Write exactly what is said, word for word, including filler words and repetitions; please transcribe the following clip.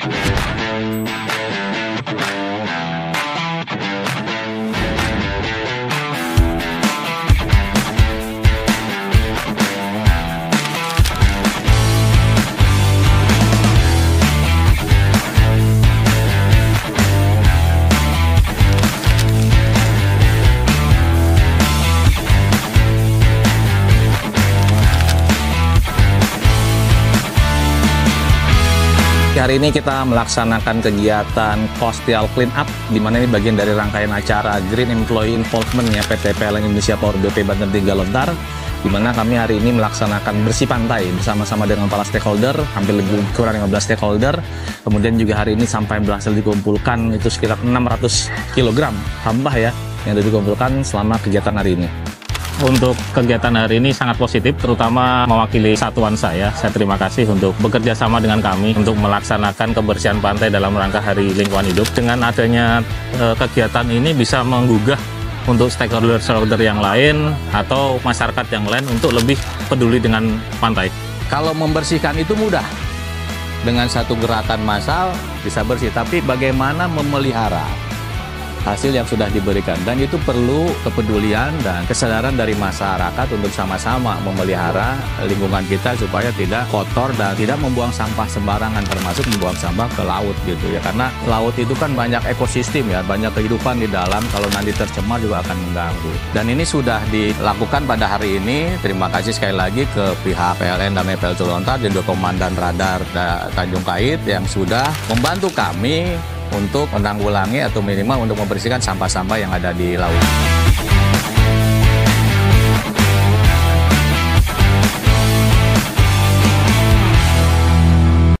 Hari ini kita melaksanakan kegiatan Coastal Clean Up, di mana ini bagian dari rangkaian acara Green Employee Involvement ya P T P L N Indonesia Power B P Banten tiga Lontar, di mana kami hari ini melaksanakan bersih pantai bersama-sama dengan para stakeholder, hampir lebih kurang lima belas stakeholder. Kemudian juga hari ini sampai berhasil dikumpulkan itu sekitar enam ratus kilogram sampah ya yang sudah dikumpulkan selama kegiatan hari ini. Untuk kegiatan hari ini sangat positif, terutama mewakili satuan saya. Saya terima kasih untuk bekerja sama dengan kami untuk melaksanakan kebersihan pantai dalam rangka Hari Lingkungan Hidup. Dengan adanya e, kegiatan ini bisa menggugah untuk stakeholder-stakeholder yang lain atau masyarakat yang lain untuk lebih peduli dengan pantai. Kalau membersihkan itu mudah, dengan satu gerakan massal bisa bersih, tapi bagaimana memelihara hasil yang sudah diberikan, dan itu perlu kepedulian dan kesadaran dari masyarakat untuk sama-sama memelihara lingkungan kita supaya tidak kotor dan tidak membuang sampah sembarangan, termasuk membuang sampah ke laut gitu ya, karena laut itu kan banyak ekosistem ya, banyak kehidupan di dalam, kalau nanti tercemar juga akan mengganggu. Dan ini sudah dilakukan pada hari ini. Terima kasih sekali lagi ke pihak P L N Damai P L T Lontar dan juga Komandan Radar Tanjung Kait yang sudah membantu kami untuk menanggulangi atau minimal untuk membersihkan sampah-sampah yang ada di laut.